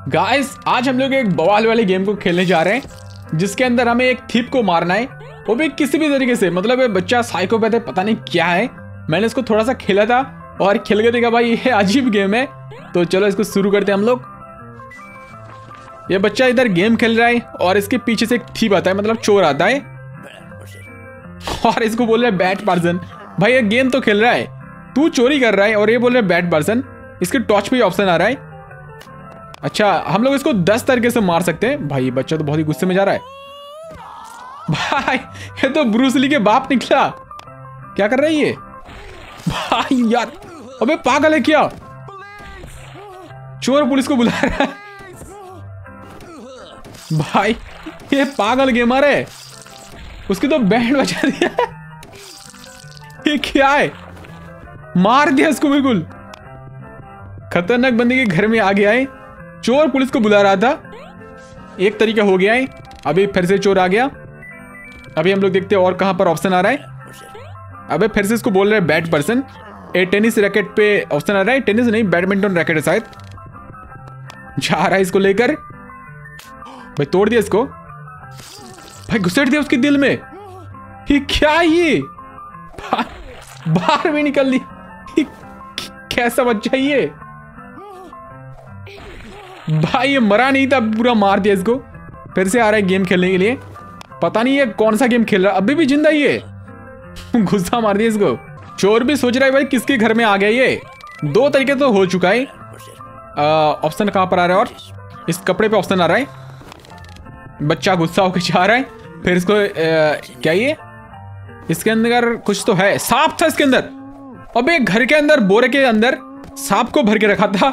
Guys आज हम लोग एक बवाल वाली गेम को खेलने जा रहे हैं जिसके अंदर हमें एक थीप को मारना है, वो भी किसी भी तरीके से। मतलब ये बच्चा साइकोपैथ है, पता नहीं क्या है। मैंने इसको थोड़ा सा खेला था और खेल के देखा भाई ये अजीब गेम है। तो चलो इसको शुरू करते हैं हम लोग। ये बच्चा इधर गेम खेल रहा है और इसके पीछे से एक थीप आता है, मतलब चोर आता है और इसको बोल रहा है बैड पर्सन। भाई ये गेम तो खेल रहा है, तू चोरी कर रहा है और ये बोल रहा है बैड पर्सन। इसके टॉर्च पे ऑप्शन आ रहा है। अच्छा हम लोग इसको 10 तरीके से मार सकते हैं। भाई बच्चा तो बहुत ही गुस्से में जा रहा है। भाई ये तो ब्रूस ली के बाप निकला। क्या कर रहा है ये भाई? यार अबे पागल है क्या? चोर पुलिस को बुला रहा है। भाई ये पागल गेमर है, उसकी तो बैंड बजा दिया। ये क्या है? मार दिया इसको बिल्कुल। खतरनाक बंदे के घर में आ गया है। चोर पुलिस को बुला रहा था, एक तरीका हो गया है। अभी फिर से चोर आ गया। अभी हम लोग देखते हैं और कहां पर ऑप्शन आ रहा है। अबे फिर से इसको बोल रहे हैं bad person. A tennis racket पे ऑप्शन आ रहा है। टेनिस नहीं, बैडमिंटन रैकेट है शायद। जा रहा है इसको लेकर। भाई तोड़ दिया इसको। भाई घुसेड़ दिया उसके दिल में। ये क्या है ये? बाहर भी निकल दी। कैसा बच्चा ये? भाई ये मरा नहीं था, पूरा मार दिया इसको। फिर से आ रहा है गेम खेलने के लिए। पता नहीं ये कौन सा गेम खेल रहा है, अभी भी जिंदा ये। गुस्सा मार दिया इसको। चोर भी सोच रहा है भाई किसके घर में आ गया ये। 2 तरीके तो हो चुका है। ऑप्शन कहां पर आ रहा है? और इस कपड़े पे ऑप्शन आ रहा है। बच्चा गुस्सा होकर जा रहा है। फिर इसको क्या ये इसके अंदर कुछ तो है। सांप था इसके अंदर। अबे घर के अंदर बोरे के अंदर सांप को भर के रखा था।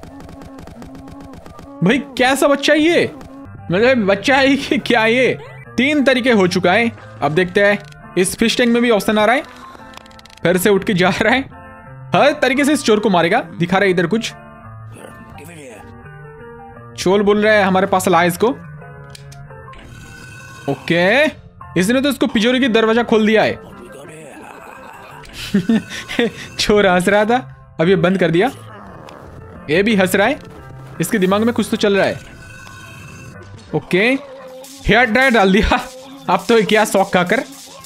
भाई कैसा बच्चा है ये? मतलब बच्चा है कि क्या ये? 3 तरीके हो चुका है। अब देखते हैं इस फिश टैंक में भी ऑप्शन आ रहा है। फिर से उठ के जा रहा है। हर तरीके से इस चोर को मारेगा। दिखा रहा है इधर कुछ। चोर बोल रहा है हमारे पास ला इसको। ओके इसने तो इसको पिजोरी की दरवाजा खोल दिया है। चोर हंस रहा था, अब ये बंद कर दिया। ये भी हंस रहा है, इसके दिमाग में कुछ तो चल रहा है। ओके हेयर ड्रायर डाल दिया। अब तो क्या शौक खाकर।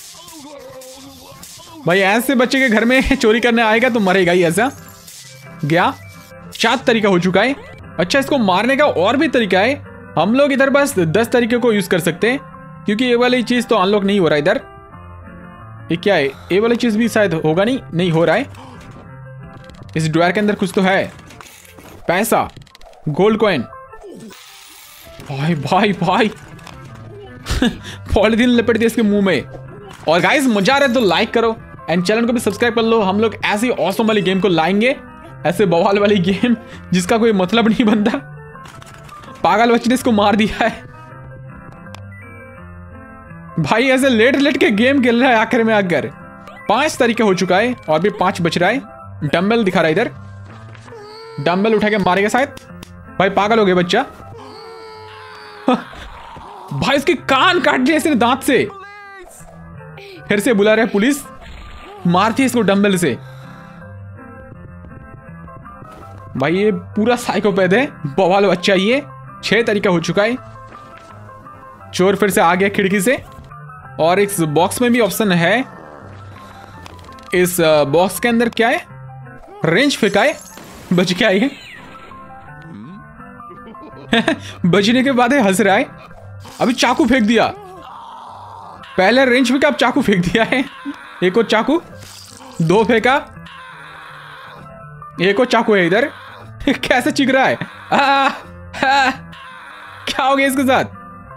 भाई ऐसे बच्चे के घर में चोरी करने आएगा तो मरेगा ही। ऐसा गया। 4 तरीका हो चुका है। अच्छा इसको मारने का और भी तरीका है। हम लोग इधर बस 10 तरीके को यूज कर सकते हैं क्योंकि ये वाली चीज तो अनलॉक नहीं हो रहा इधर। ये क्या है? ये वाली चीज भी शायद होगा। नहीं हो रहा है। इस ड्रॉयर के अंदर कुछ तो है। पैसा, गोल्ड कॉइन। भाई भाई भाई पॉलिथीन लपेट दिया इसके मुंह में। और गाइस मजा आ रहा है तो लाइक करो एंड चैनल को भी सब्सक्राइब कर लो। हम लोग ऐसी ऑसम वाली गेम को लाएंगे, ऐसे बवाल वाली गेम जिसका कोई मतलब नहीं बनता। पागल बच्चे ने इसको मार दिया है। भाई ऐसे लेट लेट के गेम खेल रहा है आखिर में आकर। 5 तरीके हो चुका है और भी 5 बच रहा है। डंबल दिखा रहा है इधर। डंबल उठा के मारेगा शायद। भाई पागल हो गया बच्चा। भाई इसके कान काट दिए इसने दांत से। फिर से बुला रहे हैं पुलिस। मारती है इसको डंबल से। भाई ये पूरा साइकोपैथ है, बवाल बच्चा ये। 6 तरीका हो चुका है। चोर फिर से आ गया खिड़की से। और इस बॉक्स में भी ऑप्शन है। इस बॉक्स के अंदर क्या है? रेंज फेंका है। बच गया ये। बचने के बाद हंस रहा है। अभी चाकू फेंक दिया। पहले रेंज फेंका, अब चाकू फेंक दिया है। एक और चाकू, 2 फेंका। एक और चाकू है इधर। कैसे चिक रहा है? क्या हो गया इसके साथ?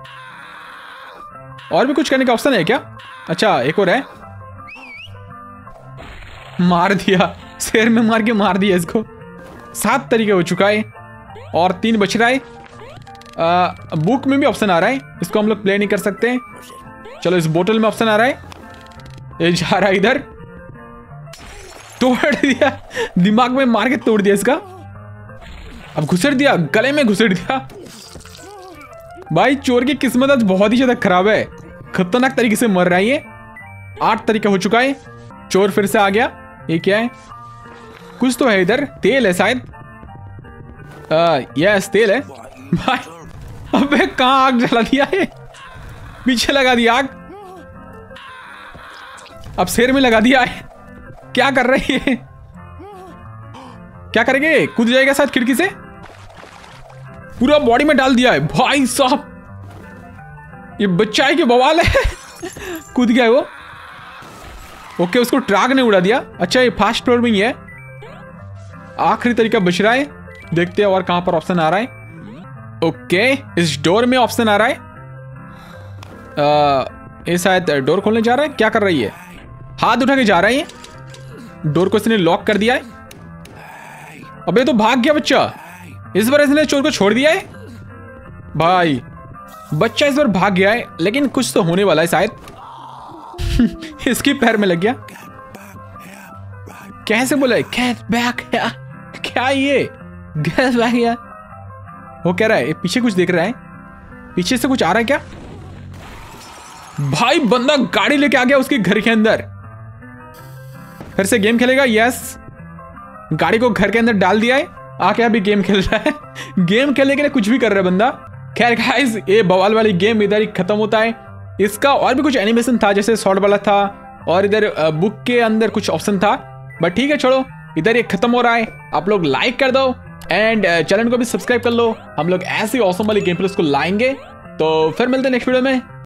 और भी कुछ करने का ऑप्शन है क्या? अच्छा एक और है। मार दिया, शेर में मार के मार दिया इसको। 7 तरीके हो चुका है और 3 बच रहा है। बुक में भी ऑप्शन आ रहा है, इसको हम लोग प्ले नहीं कर सकते। चलो इस बोतल में ऑप्शन आ रहा है। ये जा रहा है इधर। तोड़ दिया, दिमाग में मार के तोड़ दिया इसका। अब घुसेड़ दिया, गले में घुसेड़ दिया। भाई चोर की किस्मत आज बहुत ही ज्यादा खराब है। खतरनाक तरीके से मर रहा है ये। 8 तरीका हो चुका है। चोर फिर से आ गया। ये क्या है? कुछ तो है इधर। तेल है शायद। यस तेल है। भाई अबे कहाँ आग जला दिया है, पीछे लगा दिया आग, अब सिर में लगा दिया है। क्या कर रही है, क्या करेंगे, कूद जाएगा शायद खिड़की से, पूरा बॉडी में डाल दिया है भाई साहब। ये बच्चा है कि बवाल है। कूद गया है वो। ओके, उसको ट्रक ने उड़ा दिया। अच्छा, ये फास्ट फ्लोर में ही है, आखिरी तरीका बच रहा है। देखते हैं और कहां पर ऑप्शन आ रहा है। ओके, इस डोर में ऑप्शन आ रहा है। ये शायद डोर खोलने जा रहा है, क्या कर रही है, हाथ उठा के जा रहा है ये। डोर को इसने लॉक कर दिया है। अबे तो भाग गया बच्चा, इस बार इसने चोर को छोड़ दिया है। भाई बच्चा इस बार भाग गया है, लेकिन कुछ तो होने वाला है शायद। इसकी पैर में लग गया। कैसे बोला है, गेट बैक, क्या ये गेट बैक यार, वो कह रहा है। पीछे कुछ देख रहा है, पीछे से कुछ आ रहा है क्या। भाई बंदा गाड़ी लेके आ गया उसके घर के अंदर। फिर से गेम खेलेगा, यस, गाड़ी को घर के अंदर डाल दिया है, आके अभी गेम खेल रहा है। गेम खेलने के लिए कुछ भी कर रहा है बंदा। खैर गाइस, ये बवाल वाली गेम इधर ही खत्म होता है। इसका और भी कुछ एनिमेशन था, जैसे शॉर्ट वाला था, और इधर बुक के अंदर कुछ ऑप्शन था, बट ठीक है छोड़ो, इधर ये खत्म हो रहा है। आप लोग लाइक कर दो एंड चैनल को भी सब्सक्राइब कर लो। हम लोग ऐसी ऑसम वाली गेम प्लेस को लाएंगे। तो फिर मिलते हैं नेक्स्ट वीडियो में।